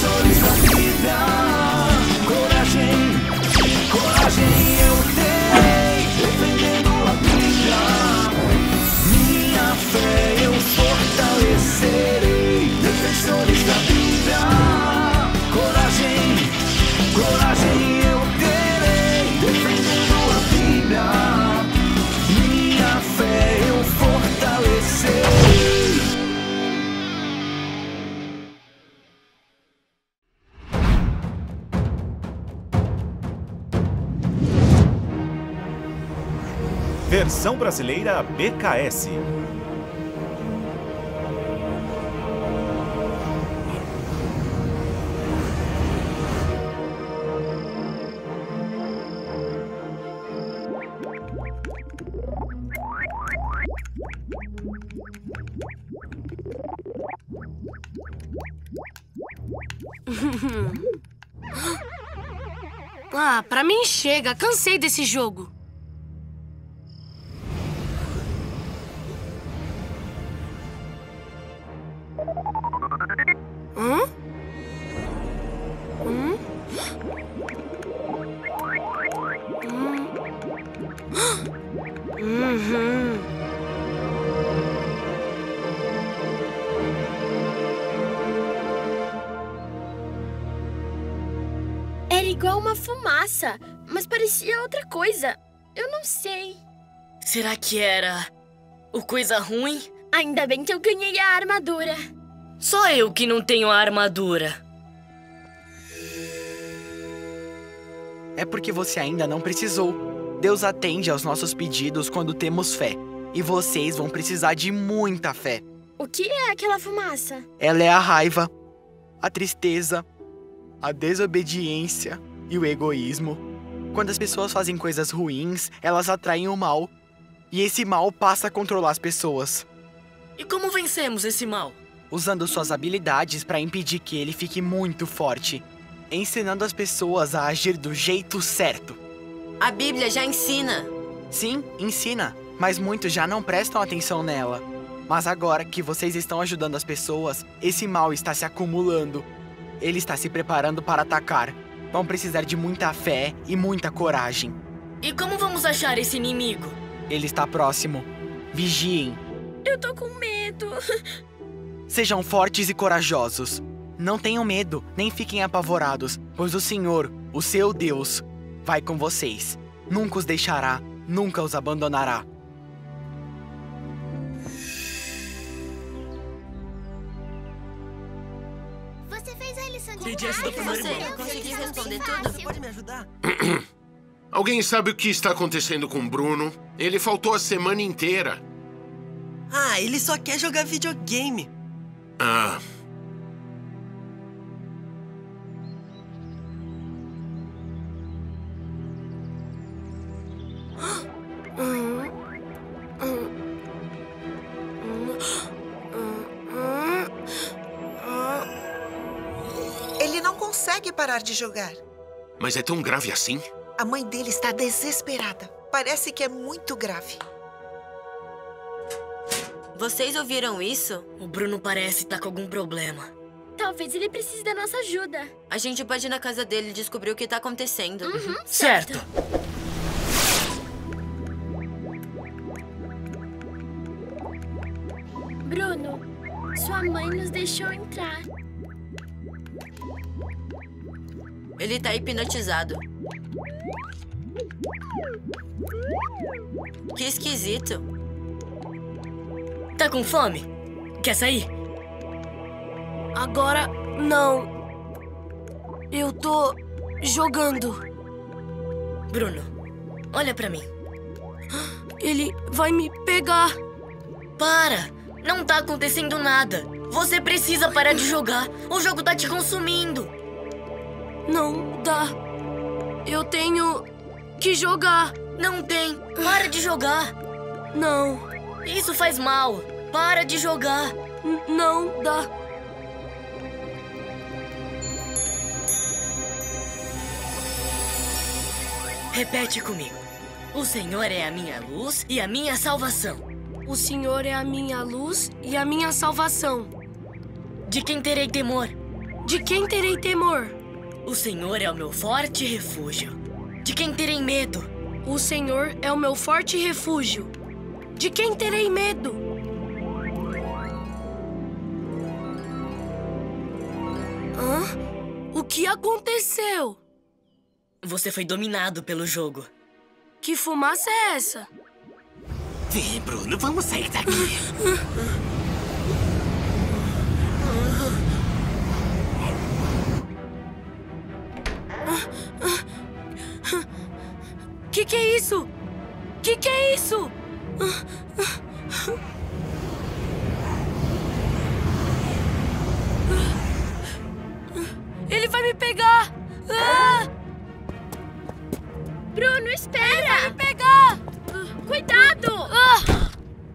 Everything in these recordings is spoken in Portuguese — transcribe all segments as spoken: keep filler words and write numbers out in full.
defensores da vida. Coragem, coragem eu terei, defendendo a Bíblia. Minha fé eu fortalecerei, defensores da Bíblia. Coragem, coragem eu terei, defendendo a Bíblia. Minha fé eu fortalecerei. Versão brasileira B K S. Ah, pra mim chega. Cansei desse jogo. Hã? Hum? Hum? Uhum. Era igual uma fumaça, mas parecia outra coisa. Eu não sei. Será que era o coisa ruim? Ainda bem que eu ganhei a armadura. Só eu que não tenho a armadura. É porque você ainda não precisou. Deus atende aos nossos pedidos quando temos fé. E vocês vão precisar de muita fé. O que é aquela fumaça? Ela é a raiva, a tristeza, a desobediência e o egoísmo. Quando as pessoas fazem coisas ruins, elas atraem o mal. E esse mal passa a controlar as pessoas. E como vencemos esse mal? Usando suas habilidades para impedir que ele fique muito forte. Ensinando as pessoas a agir do jeito certo. A Bíblia já ensina. Sim, ensina. Mas muitos já não prestam atenção nela. Mas agora que vocês estão ajudando as pessoas, esse mal está se acumulando. Ele está se preparando para atacar. Vão precisar de muita fé e muita coragem. E como vamos achar esse inimigo? Ele está próximo. Vigiem. Eu tô com medo. Sejam fortes e corajosos. Não tenham medo, nem fiquem apavorados, pois o Senhor, o seu Deus, vai com vocês. Nunca os deixará, nunca os abandonará. Você fez a lição de Pedi ajuda pro meu irmão. Conseguiu responder tudo? Pode me ajudar? Alguém sabe o que está acontecendo com o Bruno? Ele faltou a semana inteira. Ah, ele só quer jogar videogame. Ah... Ele não consegue parar de jogar. Mas é tão grave assim? A mãe dele está desesperada. Parece que é muito grave. Vocês ouviram isso? O Bruno parece estar com algum problema. Talvez ele precise da nossa ajuda. A gente pode ir na casa dele e descobrir o que tá acontecendo. Uhum, certo. certo. Bruno, sua mãe nos deixou entrar. Ele tá hipnotizado. Que esquisito. Tá com fome? Quer sair? Agora, não. Eu tô jogando. Bruno, olha pra mim. Ele vai me pegar. Para! Não tá acontecendo nada. Você precisa parar de jogar. O jogo tá te consumindo. Não dá. Eu tenho que jogar. Não tem. Para de jogar. Não. Isso faz mal. Para de jogar. N- não dá. Repete comigo. O Senhor é a minha luz e a minha salvação. O Senhor é a minha luz e a minha salvação. De quem terei temor? De quem terei temor? O Senhor é o meu forte refúgio. De quem terei medo? O Senhor é o meu forte refúgio. De quem terei medo? Hã? O que aconteceu? Você foi dominado pelo jogo. Que fumaça é essa? Vem, Bruno, vamos sair daqui. Que que é isso? Que que é isso? Ele vai me pegar! Ah! Bruno, espera! Ele vai me pegar! Cuidado! Ah!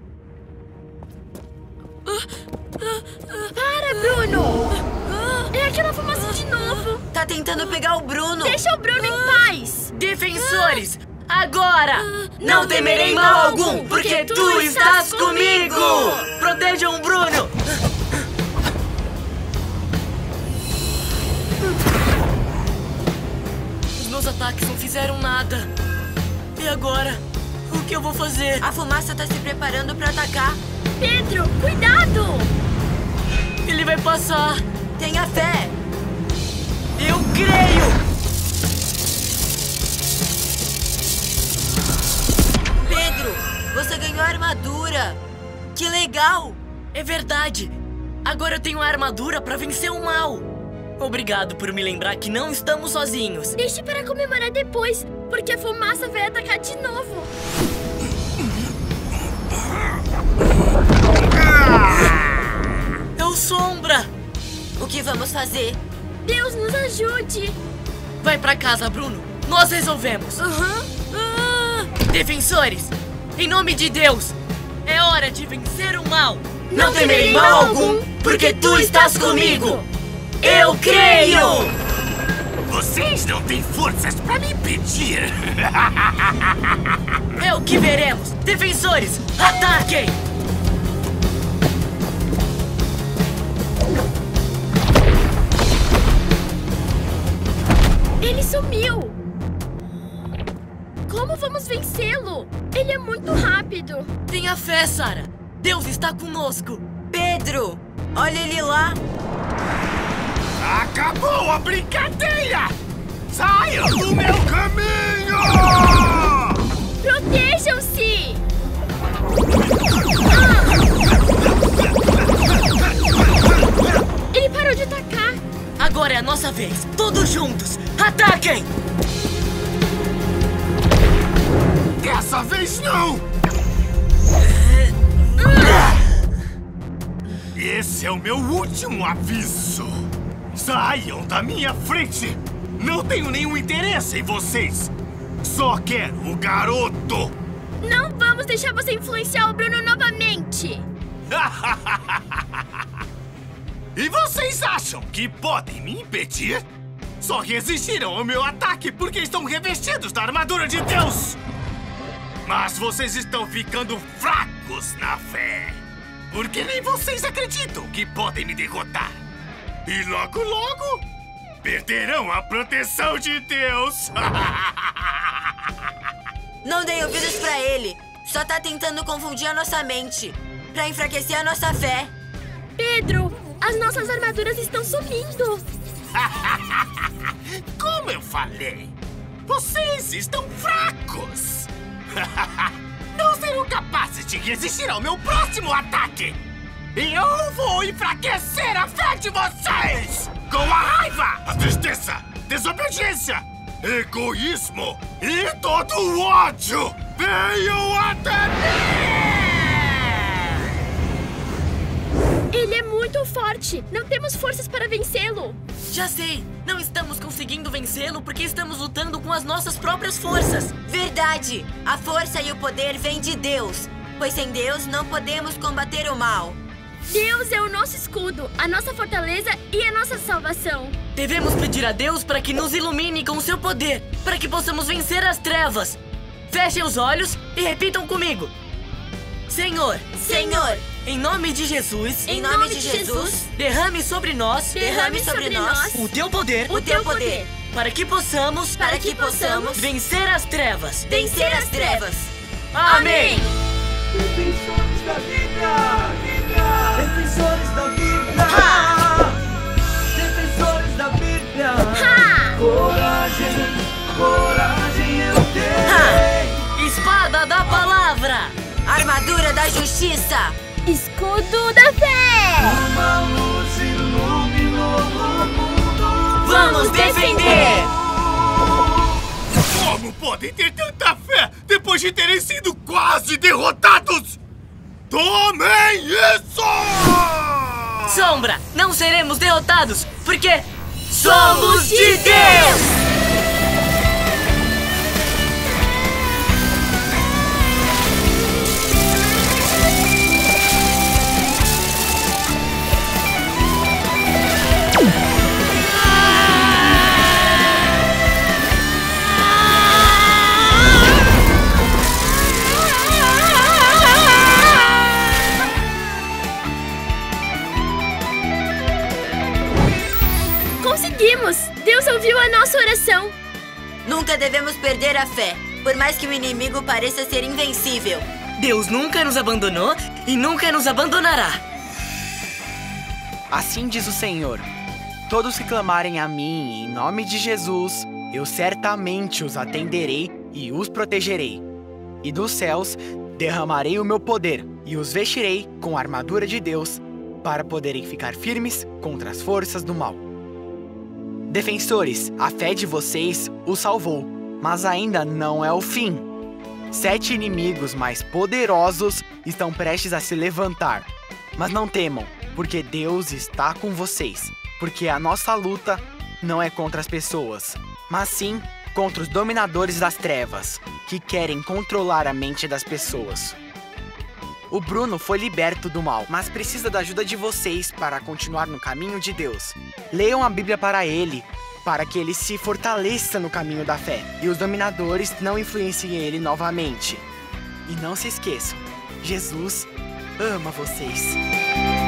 Para, Bruno! É aquela fumaça de novo! Tá tentando pegar o Bruno! Deixa o Bruno em paz! Defensores! Agora! Não temerei mal algum, porque tu estás comigo! Protejam o Bruno! Os meus ataques não fizeram nada. E agora? O que eu vou fazer? A fumaça tá se preparando pra atacar. Pedro, cuidado! Ele vai passar. Tenha fé. Eu creio! Pedro, você ganhou a armadura. Que legal! É verdade. Agora eu tenho a armadura pra vencer o mal. Obrigado por me lembrar que não estamos sozinhos. Deixe para comemorar depois, porque a fumaça vai atacar de novo. É o Sombra! O que vamos fazer? Deus nos ajude! Vai pra casa, Bruno. Nós resolvemos. Aham. Ah! Defensores, em nome de Deus, é hora de vencer o mal. Não, não temerei mal algum, porque tu estás comigo. Eu creio! Vocês não têm forças pra me impedir. É o que veremos. Defensores, ataquem! Ele sumiu! Como vamos vencê-lo? Ele é muito rápido. Tenha fé, Sarah. Deus está conosco. Pedro, olha ele lá. Acabou a brincadeira! Saiam do meu caminho! Protejam-se! Ah! Ele parou de atacar. Agora é a nossa vez. Todos juntos. Ataquem! Dessa vez não! Esse é o meu último aviso. Saiam da minha frente! Não tenho nenhum interesse em vocês! Só quero o garoto! Não vamos deixar você influenciar o Bruno novamente! E vocês acham que podem me impedir? Só resistirão ao meu ataque porque estão revestidos da armadura de Deus! Mas vocês estão ficando fracos na fé! Porque nem vocês acreditam que podem me derrotar! E logo, logo, perderão a proteção de Deus! Não dei ouvidos pra ele. Só tá tentando confundir a nossa mente. Pra enfraquecer a nossa fé. Pedro, as nossas armaduras estão sumindo. Como eu falei, vocês estão fracos. Não serão capazes de resistir ao meu próximo ataque. E eu vou enfraquecer a fé de vocês! Com a raiva, a tristeza, desobediência, egoísmo e todo o ódio! Venham até mim! Ele é muito forte! Não temos forças para vencê-lo! Já sei! Não estamos conseguindo vencê-lo porque estamos lutando com as nossas próprias forças! Verdade! A força e o poder vêm de Deus, pois sem Deus não podemos combater o mal. Deus é o nosso escudo, a nossa fortaleza e a nossa salvação. Devemos pedir a Deus para que nos ilumine com o seu poder, para que possamos vencer as trevas. Fechem os olhos e repitam comigo. Senhor, Senhor, Em nome de Jesus, Em nome de Jesus, derrame sobre nós, derrame sobre nós o teu poder, o teu poder, para que possamos, para que possamos vencer as trevas. vencer as trevas. Amém! Defensores da Bíblia! Defensores da Bíblia! Ha! Defensores da Bíblia! Ha! Coragem, coragem eu terei! Espada da palavra! Armadura da justiça! Escudo da fé! Uma luz iluminou o mundo! Vamos defender! Como podem ter tanta fé depois de terem sido quase derrotados? Tomem isso! Sombra, não seremos derrotados, porque somos de Deus! Conseguimos! Deus ouviu a nossa oração. Nunca devemos perder a fé, por mais que o inimigo pareça ser invencível. Deus nunca nos abandonou e nunca nos abandonará. Assim diz o Senhor: todos que clamarem a mim em nome de Jesus, eu certamente os atenderei e os protegerei. E dos céus derramarei o meu poder e os vestirei com a armadura de Deus para poderem ficar firmes contra as forças do mal. Defensores, a fé de vocês os salvou, mas ainda não é o fim. Sete inimigos mais poderosos estão prestes a se levantar. Mas não temam, porque Deus está com vocês. Porque a nossa luta não é contra as pessoas, mas sim contra os dominadores das trevas, que querem controlar a mente das pessoas. O Bruno foi liberto do mal, mas precisa da ajuda de vocês para continuar no caminho de Deus. Leiam a Bíblia para ele, para que ele se fortaleça no caminho da fé e os dominadores não influenciem ele novamente. E não se esqueçam, Jesus ama vocês.